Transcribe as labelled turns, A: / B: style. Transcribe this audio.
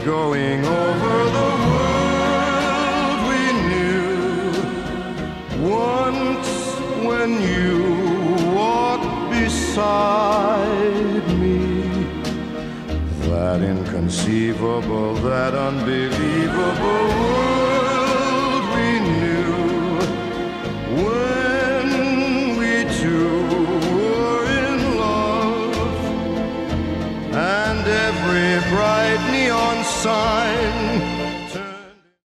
A: going over the world we knew. Once when you walked beside me, that inconceivable, that unbelievable world we knew. When we two were in love, and every bright neon sign